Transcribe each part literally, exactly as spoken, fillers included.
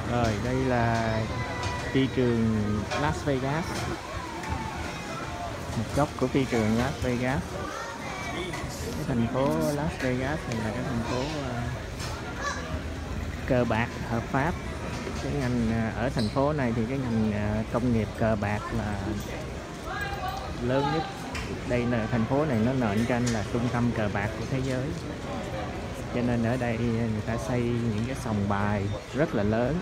Rồi đây là phi trường Las Vegas, một góc của phi trường Las Vegas. Cái thành phố Las Vegas này là cái thành phố uh, cờ bạc hợp pháp. Cái ngành uh, ở thành phố này thì cái ngành uh, công nghiệp cờ bạc là lớn nhất. Đây là thành phố này nó nện trên là trung tâm cờ bạc của thế giới, cho nên ở đây người ta xây những cái sòng bài rất là lớn.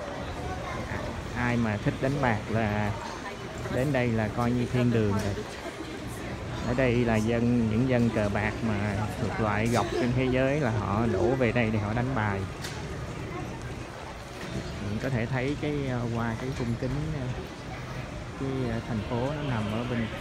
Ai mà thích đánh bạc là đến đây là coi như thiên đường rồi. Ở đây là dân những dân cờ bạc mà thuộc loại gọc trên thế giới là họ đổ về đây để họ đánh bài. Mình có thể thấy cái qua cái khung kính cái thành phố nó nằm ở bên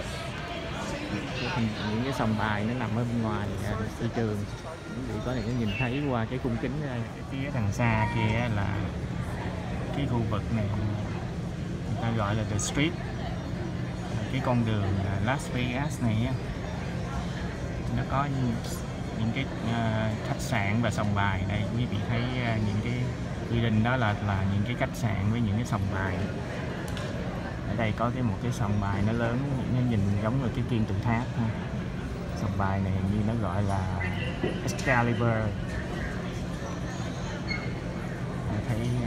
cái, những cái sòng bài nó nằm ở bên ngoài thị trường. Quý vị có thể nhìn thấy qua cái khung kính cái phía đằng xa kia là cái khu vực này người ta gọi là The Street, cái con đường Las Vegas này á, nó có những cái uh, khách sạn và sòng bài. Đây quý vị thấy uh, những cái quy định đó là là những cái khách sạn với những cái sòng bài. Ở đây có cái một cái sòng bài nó lớn, nó nhìn giống như cái kim tự tháp ha. Sòng bài này như nó gọi là Excalibur. Thấy uh,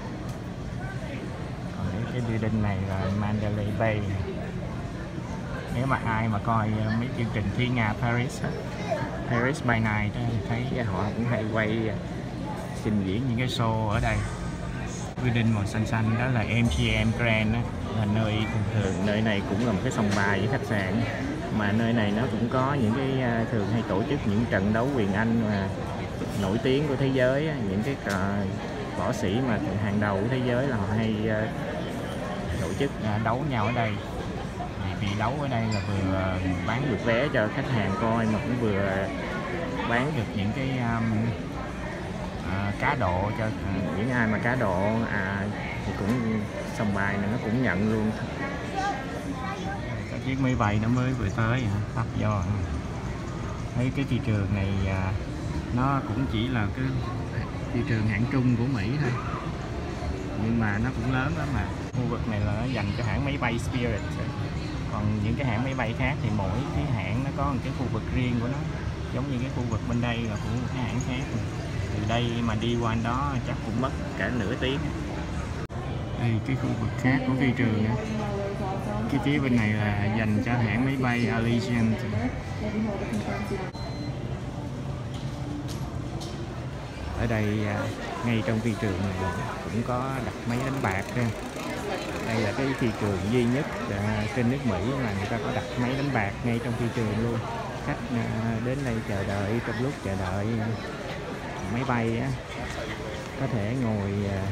còn cái building này là Mandalay Bay. Nếu mà ai mà coi mấy chương trình Thiên Nga Paris, Paris by Night thì thấy họ cũng hay quay trình diễn những cái show ở đây. Building màu xanh xanh đó là em giê em Grand đó, là nơi thường thường nơi này cũng là một cái sòng bài với khách sạn, mà nơi này nó cũng có những cái thường hay tổ chức những trận đấu quyền Anh mà nổi tiếng của thế giới. Những cái võ sĩ mà hàng đầu của thế giới là họ hay tổ chức đấu nhau ở đây. Vì đấu ở đây là vừa bán được vé cho khách hàng coi mà cũng vừa bán được những cái um, à, cá độ cho à, những ai mà cá độ à, thì cũng sòng bài này nó cũng nhận luôn. Cái chiếc máy bay nó mới vừa tới tắt do thấy cái thị trường này à, nó cũng chỉ là cái thị trường hạng trung của Mỹ thôi, nhưng mà nó cũng lớn lắm. Mà khu vực này là nó dành cho hãng máy bay Spirit. Còn những cái hãng máy bay khác thì mỗi cái hãng nó có một cái khu vực riêng của nó, giống như cái khu vực bên đây là của một cái hãng khác. Từ đây mà đi qua đó chắc cũng mất cả nửa tiếng. Đây cái khu vực khác của phi trường nữa. Cái phía bên này là dành cho hãng máy bay Allegiant. Ở đây ngay trong phi trường này cũng có đặt máy đánh bạc ha. Đây là cái thị trường duy nhất trên nước Mỹ là người ta có đặt máy đánh bạc ngay trong thị trường luôn. Khách đến đây chờ đợi, trong lúc chờ đợi máy bay á, có thể ngồi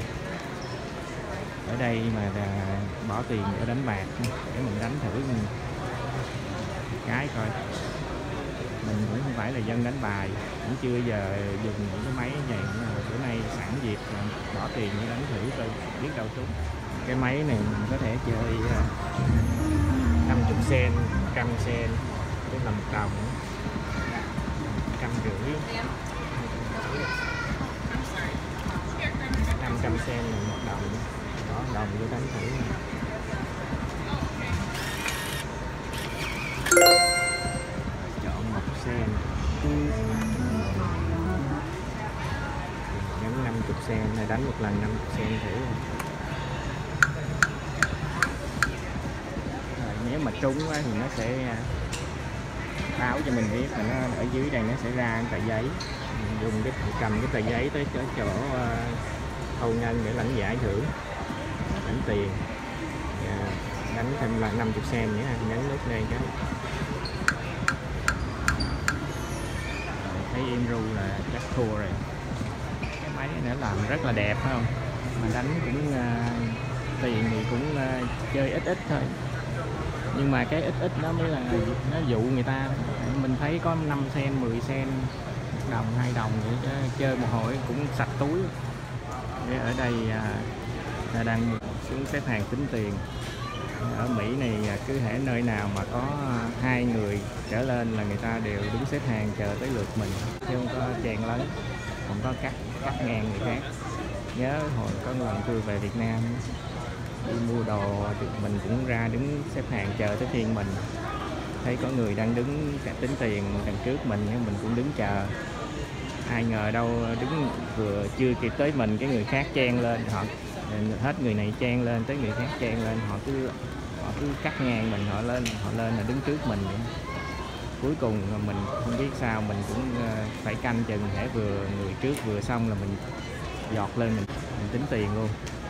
ở đây mà bỏ tiền để đánh bạc, để mình đánh thử mình cái coi. Mình cũng không phải là dân đánh bài, cũng chưa giờ dùng những cái máy này, bữa nay sẵn dịp bỏ tiền để đánh thử coi biết đâu trúng. Cái máy này mình có thể chơi năm mươi sen, trăm sen, tức là một đồng, trăm rưỡi, năm trăm sen là một đồng, đó đồng để đánh thử. Chọn một sen, nhấn năm mươi sen này, đánh một lần năm mươi sen thử. Nếu mà trúng thì nó sẽ báo cho mình biết, mà nó ở dưới đây nó sẽ ra tờ giấy. Mình dùng cái cầm cái tờ giấy tới chỗ, chỗ hầu ngân để lãnh giải thưởng, lãnh tiền. Đánh thêm là năm mươi sen nữa, nhấn nút đây cái thấy em ru là chắc thua rồi. Cái máy này nó làm rất là đẹp phải không, mà đánh cũng uh, tiền thì cũng uh, chơi ít ít thôi, nhưng mà cái ít ít đó mới là nó dụ người ta. Mình thấy có năm sen, mười sen, một đồng, hai đồng vậy, chơi một hồi cũng sạch túi. Để ở đây ta đang xuống xếp hàng tính tiền. Ở Mỹ này cứ hễ nơi nào mà có hai người trở lên là người ta đều đứng xếp hàng chờ tới lượt mình, chứ không có chèn lấn, không có cắt cắt ngang người khác. Nhớ hồi có lần tôi về Việt Nam đi mua đồ thì mình cũng ra đứng xếp hàng chờ tới phiên mình, thấy có người đang đứng tính tiền đằng trước mình mình cũng đứng chờ. Ai ngờ đâu đứng vừa chưa kịp tới mình, cái người khác chen lên, họ hết người này chen lên tới người khác chen lên, họ cứ họ cứ cắt ngang mình, họ lên họ lên là đứng trước mình. Cuối cùng mình không biết sao, mình cũng phải canh chừng để vừa người trước vừa xong là mình giọt lên mình, mình tính tiền luôn.